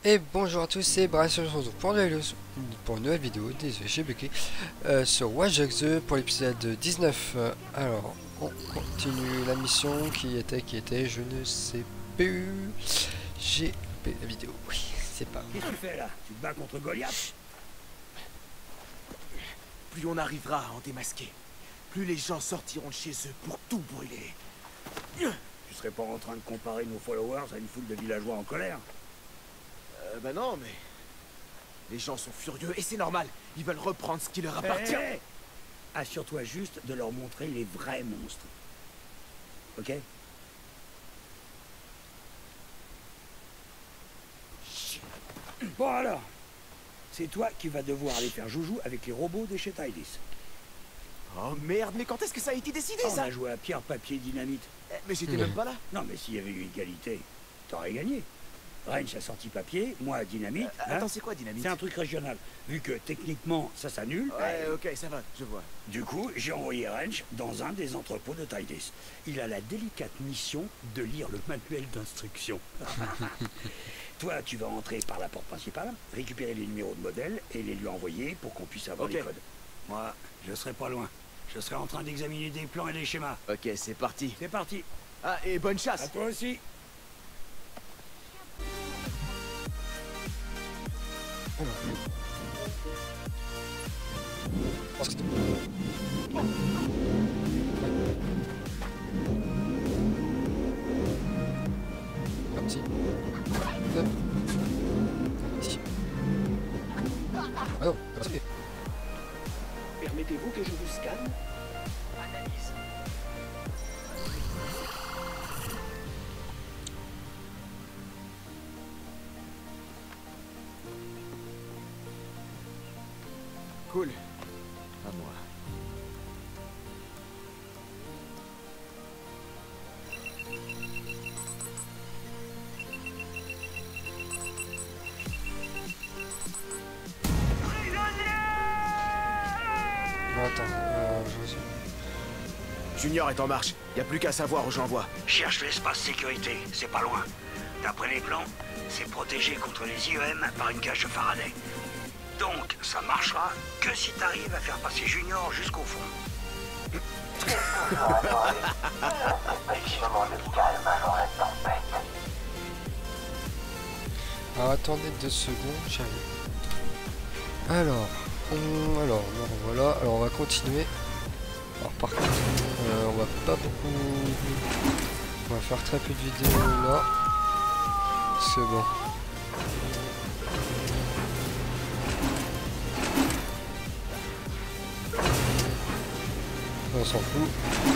Et bonjour à tous, c'est Bryce, on se retrouve pour une nouvelle vidéo, désolé j'ai bugué, sur Watch Dogs 2 pour l'épisode 19. Alors, on continue la mission qui était, je ne sais plus, j'ai coupé la vidéo, oui, c'est pas... Qu'est-ce que tu fais là? Tu te bats contre Goliath? Plus on arrivera à en démasquer, plus les gens sortiront de chez eux pour tout brûler. Tu serais pas en train de comparer nos followers à une foule de villageois en colère? Bah non, mais... Les gens sont furieux, et c'est normal. Ils veulent reprendre ce qui leur appartient. Hey, assure-toi juste de leur montrer les vrais monstres. Ok? Bon alors, c'est toi qui vas devoir aller faire joujou avec les robots de chez Tidis. Oh merde, mais quand est-ce que ça a été décidé, On ça? a joué à pierre, papier, dynamite. Mais j'étais même pas là. Non mais s'il y avait eu égalité, t'aurais gagné. Range a sorti papier, moi dynamite. Attends, c'est quoi, dynamite? C'est un truc régional. Vu que techniquement ça s'annule. Ouais, ok, ça va, je vois. Du coup, j'ai envoyé Range dans un des entrepôts de Tidis. Il a la délicate mission de lire le manuel d'instruction. Toi, tu vas entrer par la porte principale, récupérer les numéros de modèle et les lui envoyer pour qu'on puisse avoir les codes. Moi, je serai pas loin. Je serai en train d'examiner des plans et des schémas. Ok, c'est parti. C'est parti. Ah, et bonne À chasse. toi aussi. Parti. Ici. Ah non, parti. Permettez-vous que je vous scanne? Analyse. Cool. À moi. Attends, Junior est en marche. Y a plus qu'à savoir où j'envoie. Cherche l'espace sécurité, c'est pas loin. D'après les plans, c'est protégé contre les IEM par une cage de Faraday. Donc, ça marchera que si t'arrives à faire passer Junior jusqu'au fond. Alors attendez 2 secondes, j'arrive. Alors, voilà, alors on va continuer. Alors par contre, on va pas beaucoup... On va faire très peu de vidéos là. C'est bon. On s'en fout.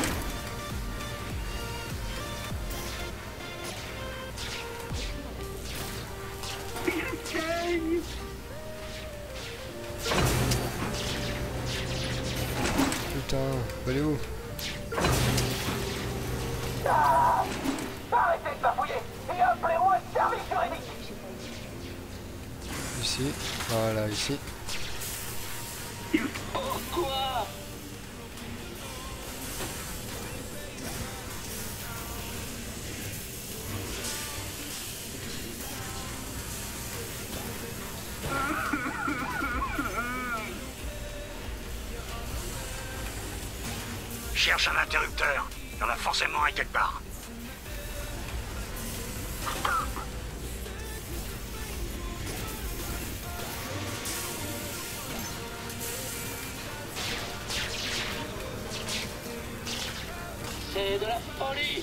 Putain, allez où? Arrêtez de bafouiller et appelez-moi le service juridique. Ici, voilà, ici. Pourquoi? Cherche un interrupteur. Il y en a forcément un quelque part. C'est de la folie.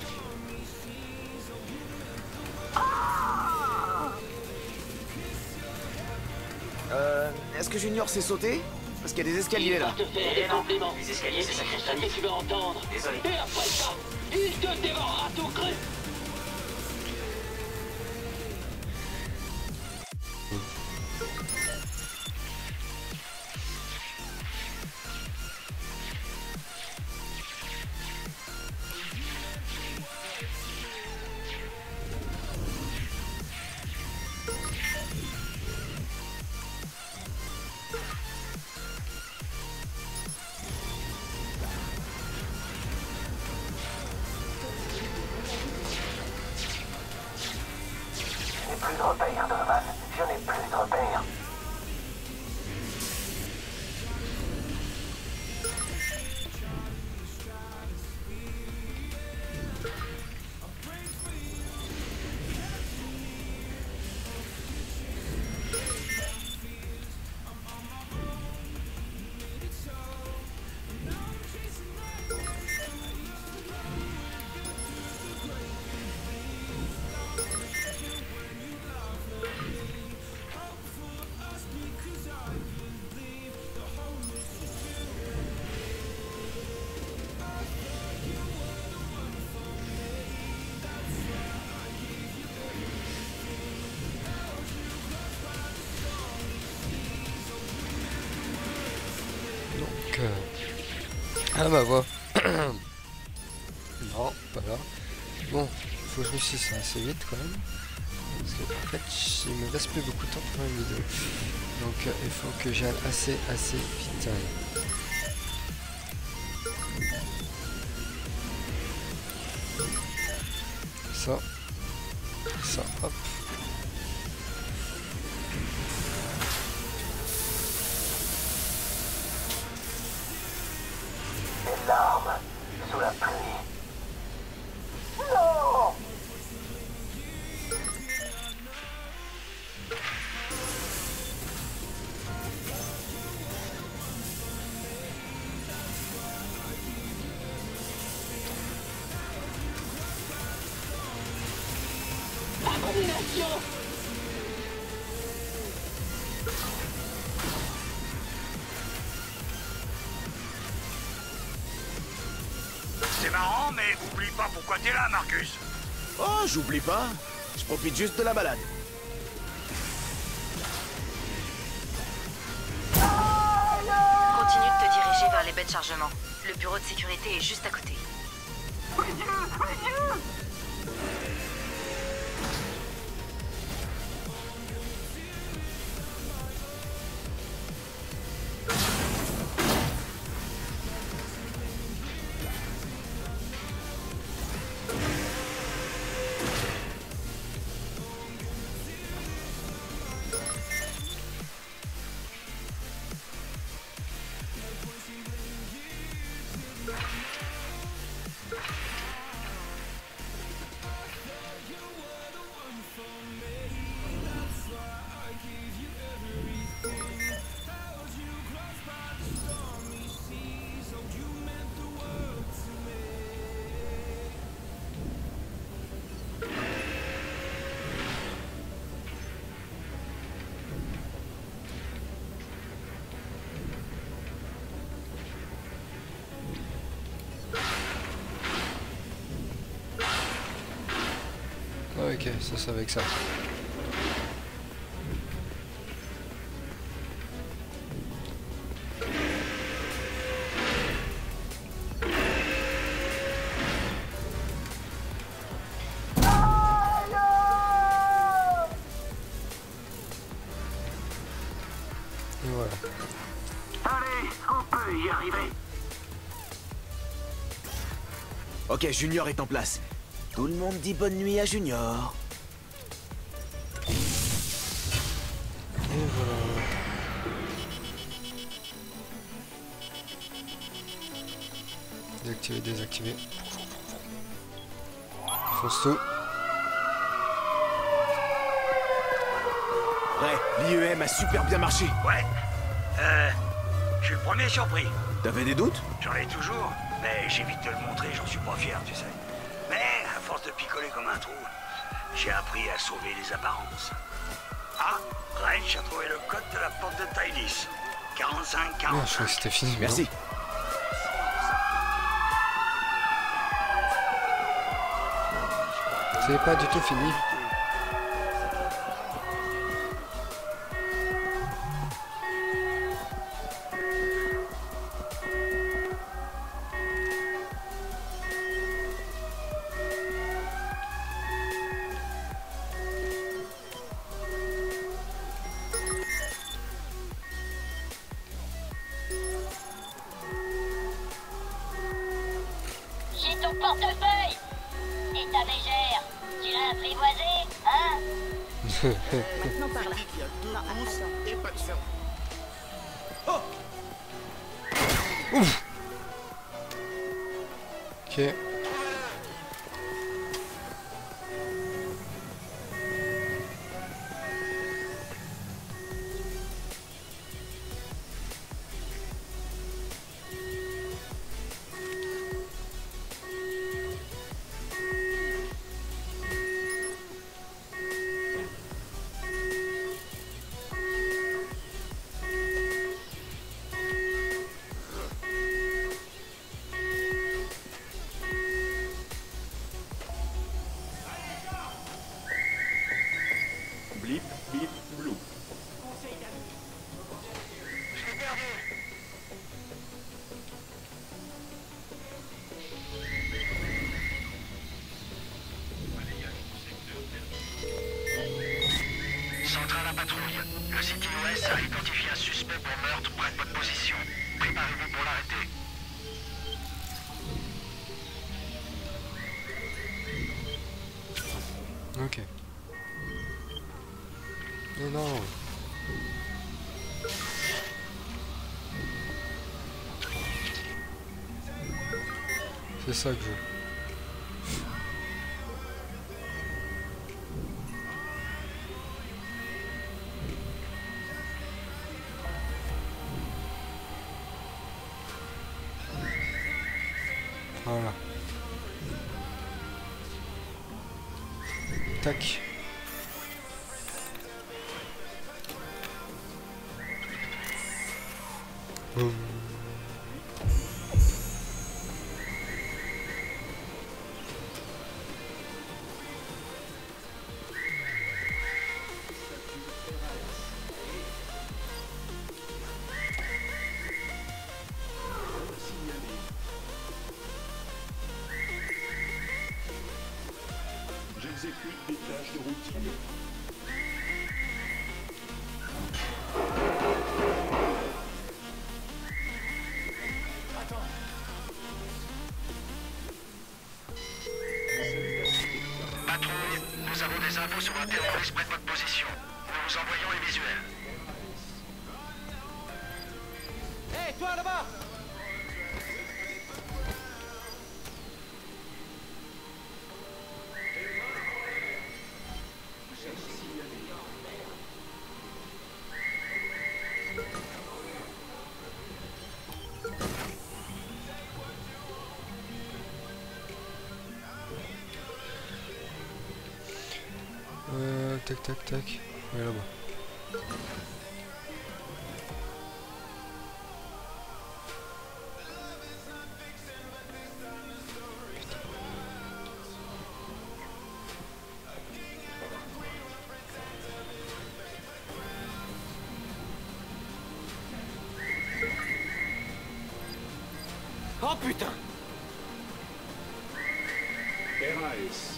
Est-ce que Junior s'est sauté? Parce qu'il y a des escaliers là. Il va te faire des compliments. Les escaliers, c'est ça que tu vas entendre. Désolé. Et après ça, il te dévorera tout cru. Plus de repères, Donovan. Je n'ai plus de repères. Ah bah voilà. Non, pas là. Bon, faut que je réussisse assez vite quand même. Parce que en fait, il me reste plus beaucoup de temps pour une vidéo. Donc il faut que j'aille assez vite. Ça, hop. Des larmes sous la pluie. Non! Abomination! C'est marrant, mais oublie pas pourquoi t'es là, Marcus. Oh, j'oublie pas. Je profite juste de la balade. Continue de te diriger vers les baies de chargement. Le bureau de sécurité est juste à côté. Ok, ça c'est avec ça. Et voilà. Allez, on peut y arriver. Ok, Junior est en place. Tout le monde dit bonne nuit à Junior. Et voilà. Désactiver, désactiver. Fonce tout. Ouais, l'IEM a super bien marché. Ouais. Je suis le premier surpris. T'avais des doutes? J'en ai toujours, mais j'évite de le montrer, j'en suis pas fier, tu sais. Mais, à force de picoler comme un trou, j'ai appris à sauver les apparences. Ah, Wrench a trouvé le code de la porte de Tidis. 45-45. Ah, je crois que c'était fini. Merci. Non. C'est pas du tout fini. J'ai ton portefeuille et ta mégère. Tu l'as apprivoisé, hein? Maintenant par là. Il y a deux Non, pousses attends. et pas de cerveau. Ok. Blip, bip, blou. Centrale à patrouille. Le City OS a identifié un suspect pour meurtre près de votre position. Préparez-vous pour l'arrêter. Ok. Mais non. C'est ça que je veux. Voilà. Tac. Boum. J'exécute des tâches de routine. Patrouille, nous avons des infos sur un terroriste près de votre position. Nous vous envoyons les visuels. Hé, toi là-bas! Tac tac tac. Ouais, là-bas. Oh putain! RAS.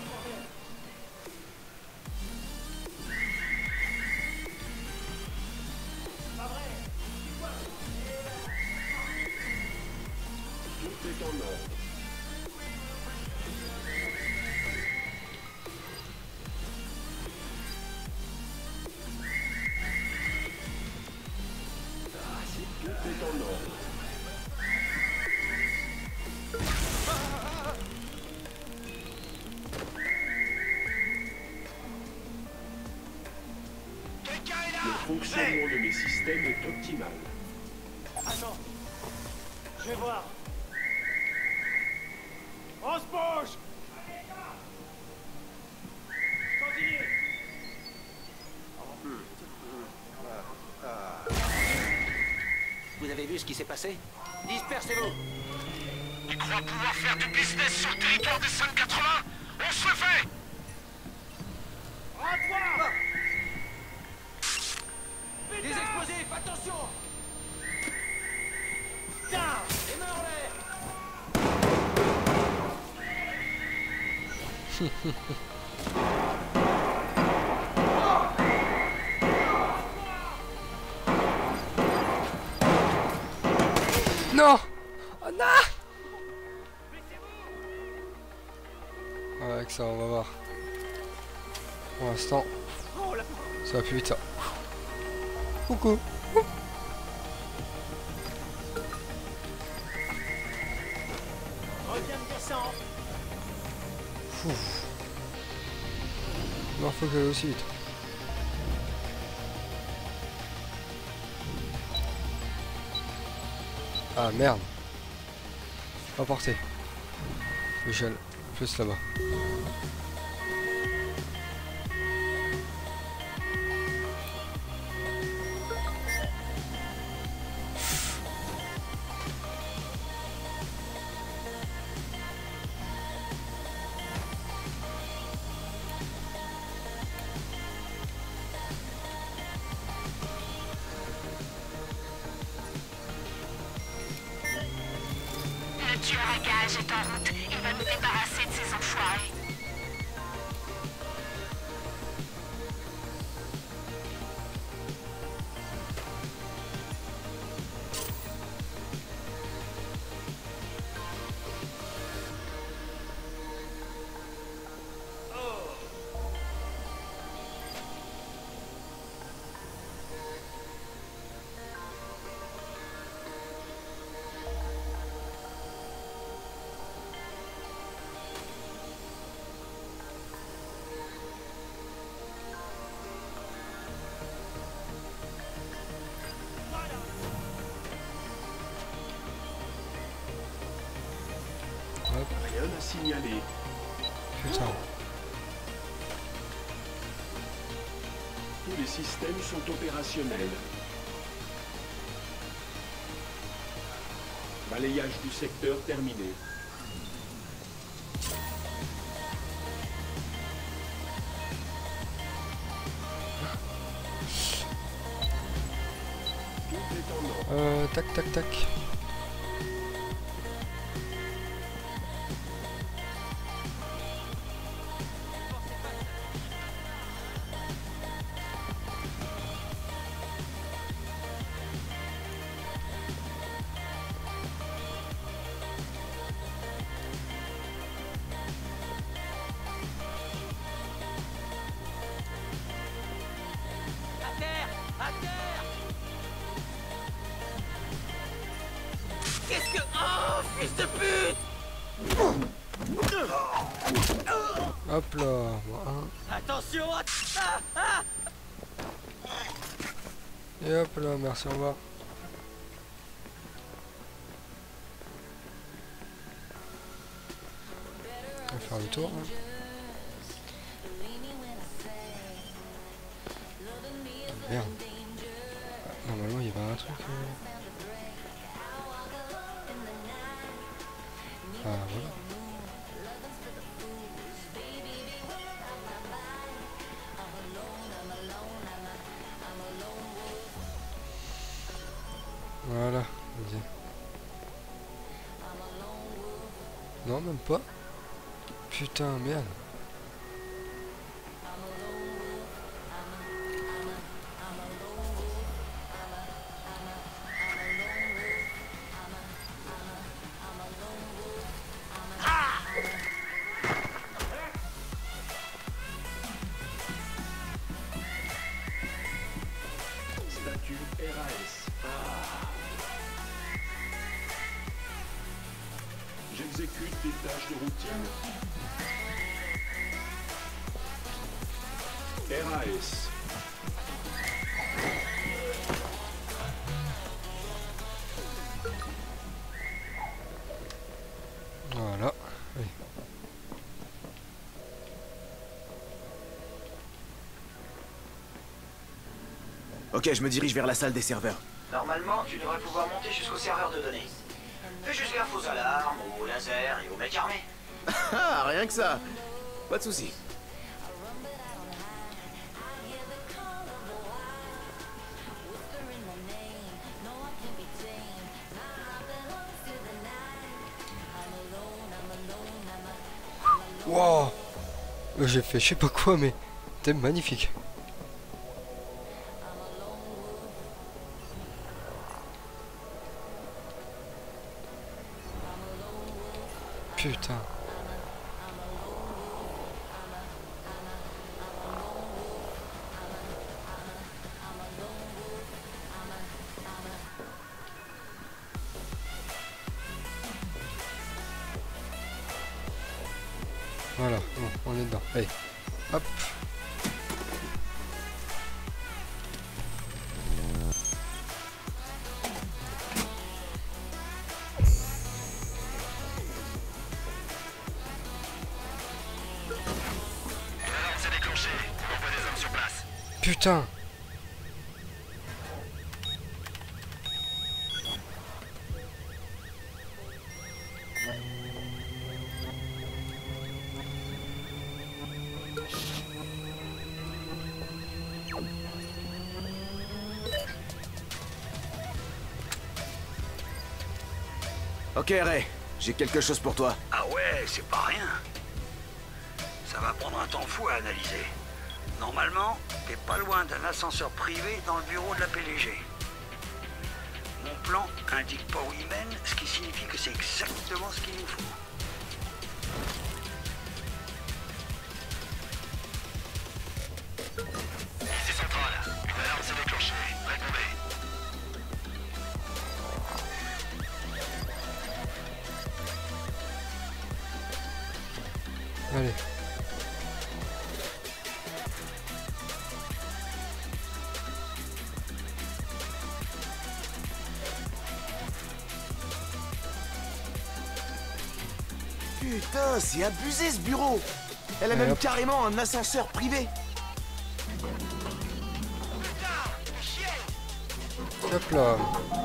Tout est en ordre. Tout est en ordre. Le fonctionnement de mes systèmes est optimal. Attends! Je vais voir! On se bouge! Continue! Vous avez vu ce qui s'est passé? Dispersez-vous! Tu crois pouvoir faire du business sur le territoire des 580? On se le fait! À toi! Des explosifs, attention! Putain! Les mains en l'air! Non! Oh non! Ouais, avec ça, on va voir. Pour l'instant, Ça va plus vite ça. Coucou. Ouf. Non, faut que j'aille aussi vite. Ah merde. Emporté. Michel, plus là-bas. Le tueur à gages est en route. Il va nous débarrasser de ces enfoirés. Rien à signaler. Putain. Tous les systèmes sont opérationnels. Balayage du secteur terminé. Tout est en ordre. Tac tac tac. Qu'est-ce que... Oh, fils de pute! Hop là. Bon, un. Attention! Et hop là, merci, au revoir. On va faire le tour. Hein. Merde. Normalement, il y avait un truc. Ah, voilà. Voilà, vas-y. Non, même pas. Putain, merde. Statut RAS. J'exécute des tâches de routine. RAS. Voilà. Oui. Ok, je me dirige vers la salle des serveurs. Normalement, tu devrais pouvoir monter jusqu'au serveur de données. Fais juste gaffe aux alarmes, aux lasers et aux mecs armés. Ah, rien que ça. Pas de soucis. Wow. J'ai fait je sais pas quoi, mais c'était magnifique. Putain. Voilà, bon, on est dedans. Allez, hop. L'alarme s'est déclenchée. On envoie des hommes sur place. Putain. Ok, Ray, j'ai quelque chose pour toi. Ah ouais, c'est pas rien. Ça va prendre un temps fou à analyser. Normalement, t'es pas loin d'un ascenseur privé dans le bureau de la PDG. Mon plan indique pas où il mène, ce qui signifie que c'est exactement ce qu'il nous faut. Ici centrale. Une alarme s'est déclenchée. Répondez. Allez. Putain, c'est abusé ce bureau. Elle a Et même hop. carrément un ascenseur privé. Hop là.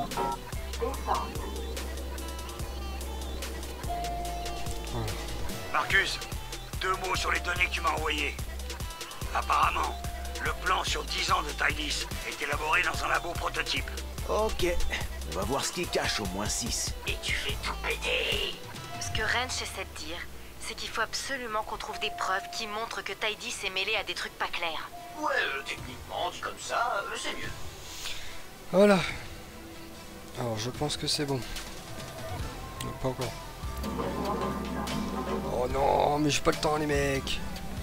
Marcus, 2 mots sur les données que tu m'as envoyées. Apparemment, le plan sur 10 ans de Tidis est élaboré dans un labo prototype. Ok, on va voir ce qui cache au moins 6. Et tu fais tout péter. Ce que Wrench essaie de dire, c'est qu'il faut absolument qu'on trouve des preuves qui montrent que Tidis s'est mêlé à des trucs pas clairs. Ouais, techniquement, dit comme ça, c'est mieux. Voilà. Alors je pense que c'est bon. Non, pas encore. Oh non, mais j'ai pas le temps les mecs.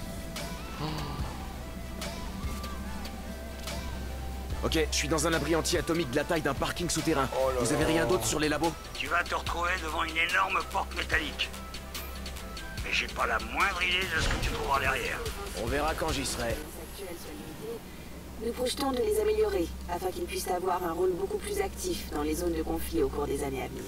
Ok, je suis dans un abri anti-atomique de la taille d'un parking souterrain. Oh là Vous avez là. rien d'autre sur les labos? Tu vas te retrouver devant une énorme porte métallique. Mais j'ai pas la moindre idée de ce que tu trouveras derrière. On verra quand j'y serai. Nous projetons de les améliorer, afin qu'ils puissent avoir un rôle beaucoup plus actif dans les zones de conflit au cours des années à venir.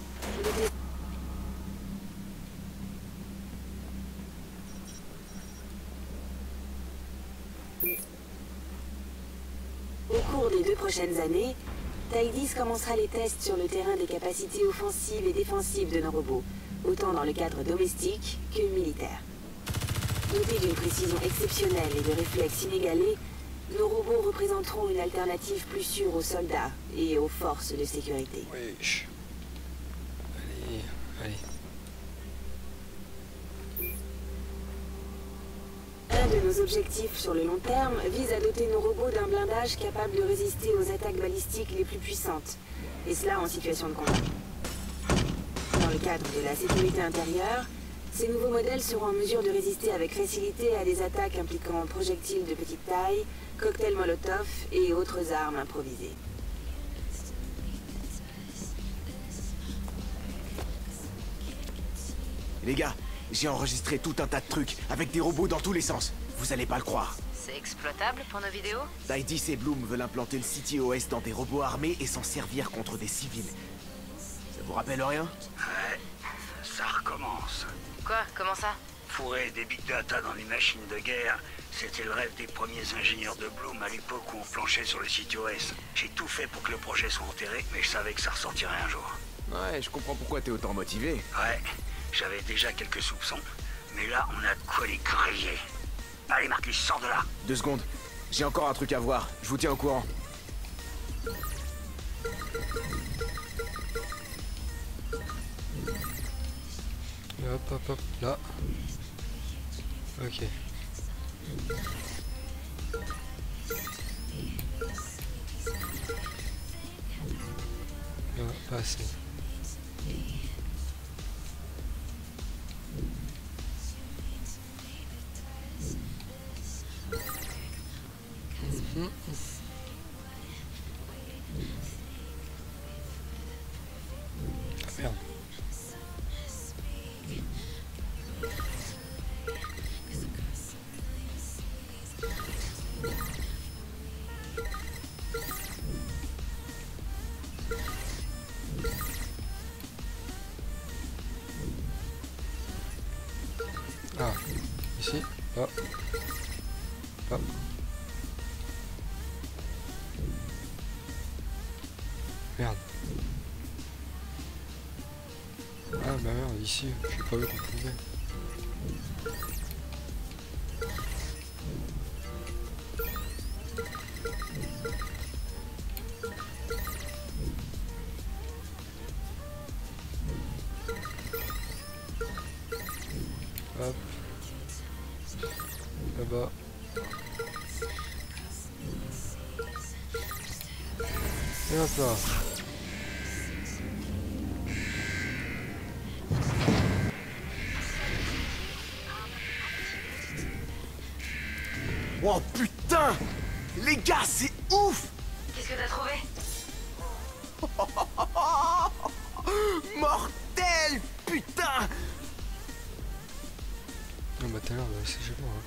Au cours des 2 prochaines années, Tidis commencera les tests sur le terrain des capacités offensives et défensives de nos robots, autant dans le cadre domestique que militaire. Dotés d'une précision exceptionnelle et de réflexes inégalés, nos robots représenteront une alternative plus sûre aux soldats et aux forces de sécurité. Wesh. Allez, allez. Un de nos objectifs sur le long terme vise à doter nos robots d'un blindage capable de résister aux attaques balistiques les plus puissantes, et cela en situation de combat. Dans le cadre de la sécurité intérieure, ces nouveaux modèles seront en mesure de résister avec facilité à des attaques impliquant projectiles de petite taille, cocktails Molotov et autres armes improvisées. Les gars, j'ai enregistré tout un tas de trucs avec des robots dans tous les sens. Vous allez pas le croire. C'est exploitable pour nos vidéos? Tidis et Bloom veulent implanter le CTOS dans des robots armés et s'en servir contre des civils. Ça vous rappelle rien? Ouais, ça recommence. Quoi? Comment ça? Fourrer des big data dans les machines de guerre, c'était le rêve des premiers ingénieurs de Bloom à l'époque où on planchait sur le CTOS. J'ai tout fait pour que le projet soit enterré, mais je savais que ça ressortirait un jour. Ouais, je comprends pourquoi t'es autant motivé. Ouais, j'avais déjà quelques soupçons, mais là on a de quoi les griller. Allez Marcus, sors de là. 2 secondes, j'ai encore un truc à voir, je vous tiens au courant. Hop, hop, hop, là. Ok. Là, pas assez. Mhm. Ah, merde. Oh. Oh. Merde. Ah bah merde, ici, j'ai pas vu qu'on pouvait. Hop. Là-bas. Et hop là. Oh putain! Les gars, c'est ouf! Qu'est-ce que t'as trouvé? Mortel! Putain! Non bah tout à l'heure, c'est chez moi.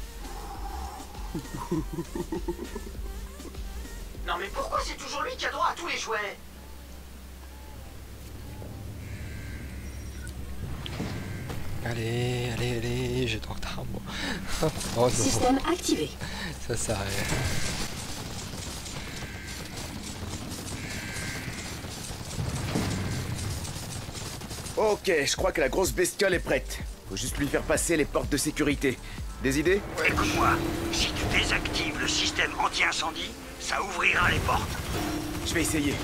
Non mais pourquoi c'est toujours lui qui a droit à tous les jouets? Allez, allez, allez, j'ai trop de retard moi. Oh non, Système activé. ça s'arrête. Ok, je crois que la grosse bestiole est prête. Faut juste lui faire passer les portes de sécurité. Des idées? Écoute-moi, si tu désactives le système anti-incendie, ça ouvrira les portes. Je vais essayer.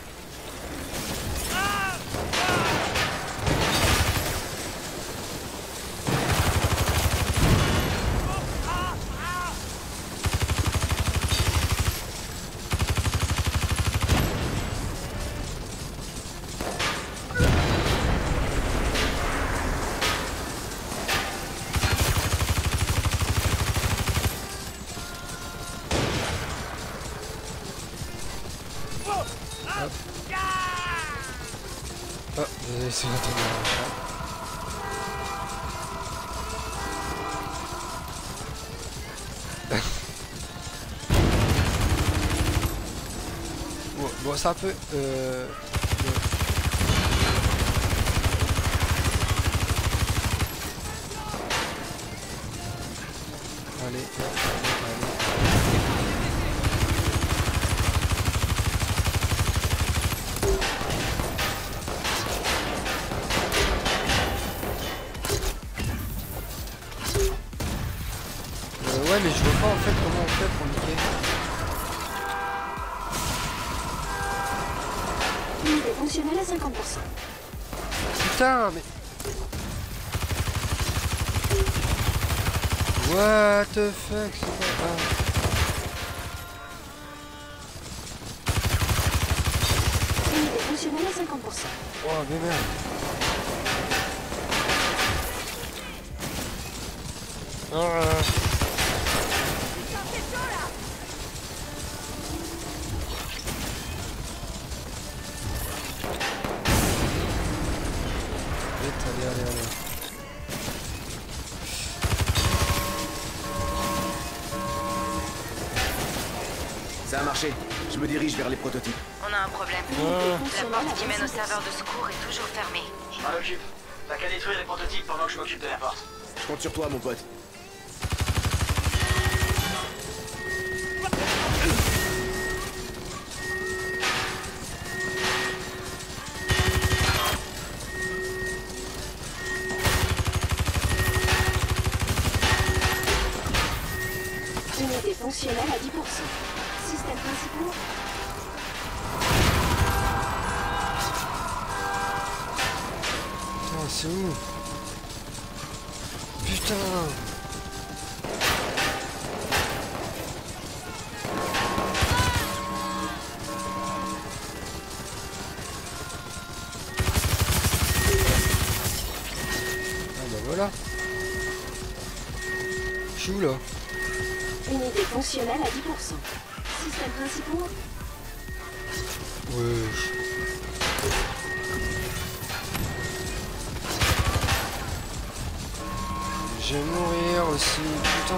Ah, désolé, c'est l'entendre le chat. Bon, c'est un peu... Allez, allez. Ouais, mais je vois pas en fait comment on fait pour niquer. Unité fonctionnelle à 50%. Putain, mais... What the fuck, c'est pas grave. Unité fonctionnelle à 50%. Oh, mais merde. Oh. Allez, allez, allez. Ça a marché. Je me dirige vers les prototypes. On a un problème. La porte qui mène au serveur de secours est toujours fermée. Je m'en occupe. T'as qu'à détruire les prototypes pendant que je m'occupe de la porte. Je compte sur toi, mon pote. Unité fonctionnelle à 10%. Système principal. Putain, c'est où? Putain. Ah bah voilà. Je suis où là? Unité fonctionnelle à 10%. Système principal. Wesh. Je vais mourir aussi, putain.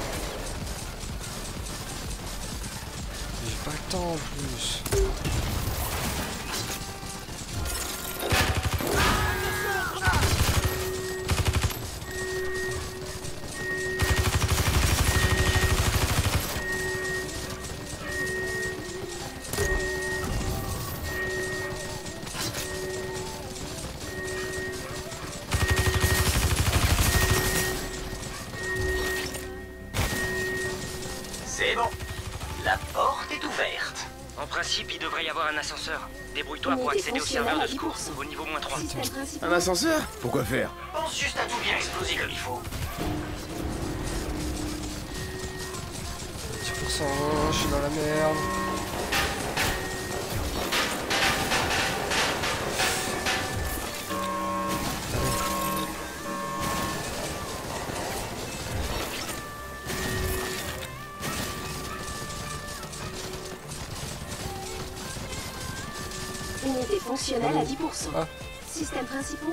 J'ai pas le temps en plus. principe, il devrait y avoir un ascenseur. Débrouille-toi pour accéder au serveur de secours, au niveau -3. Un ascenseur? Pourquoi faire? Pense juste à tout bien exploser comme il faut. 10%, je suis dans la merde. Unité fonctionnelle à 10%. Ah. Systèmes principaux.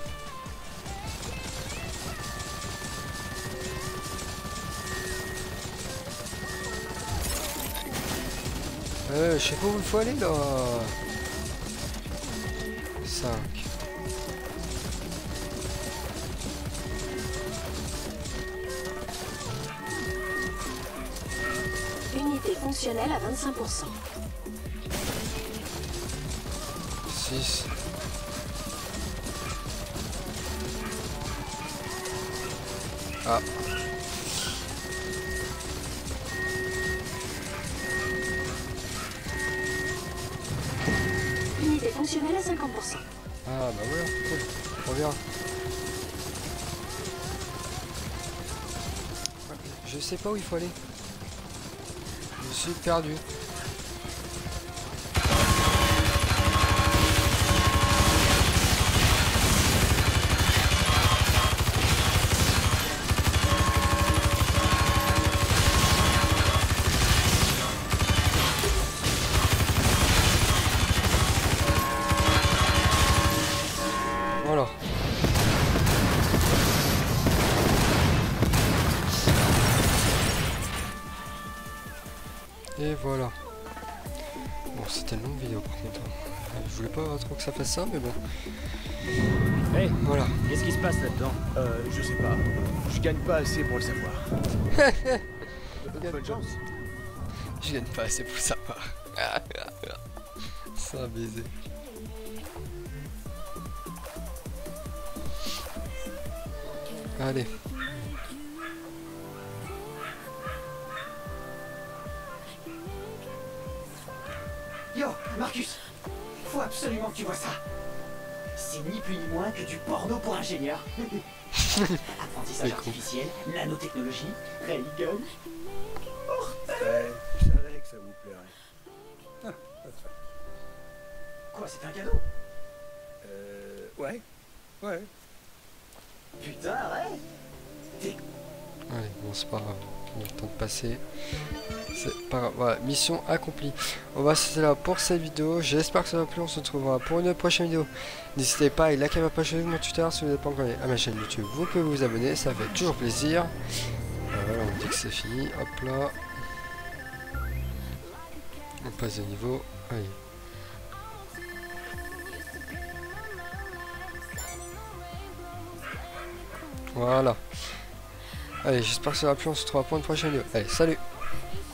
Je sais pas où il faut aller là. 5. Unité fonctionnelle à 25%. 6. Ah. Unité fonctionnelle à 50%. Ah bah voilà, cool. Trop bien. Je sais pas où il faut aller. Je suis perdu. Voilà. Et voilà. Bon, c'était une longue vidéo par contre. Je voulais pas trop que ça fasse ça, mais bon. Hey, voilà. Qu'est-ce qui se passe là-dedans? Je sais pas. Je gagne pas assez pour le savoir. Bonne chance. Je gagne pas assez pour le savoir. C'est un baiser. Allez. Yo, Marcus, faut absolument que tu vois ça. C'est ni plus ni moins que du porno pour ingénieurs. Apprentissage artificiel, nanotechnologie, Reagan. Ouais, je savais que ça vous plairait. Quoi, c'est un cadeau? Ouais. Ouais. Putain, arrête. Allez, bon, c'est pas grave. Il y a le temps de passer. C'est pas grave. Voilà, mission accomplie. On va se laisser là pour cette vidéo. J'espère que ça va plu. On se retrouvera pour une prochaine vidéo. N'hésitez pas à liker ma page Facebook, mon Twitter. Si vous n'êtes pas encore à ma chaîne YouTube, vous pouvez vous abonner. Ça fait toujours plaisir. Voilà, on dit que c'est fini. Hop là. On passe de niveau. Allez. Voilà. Allez, j'espère que ça va plu. On se retrouvera pour une prochaine vidéo. Allez, salut!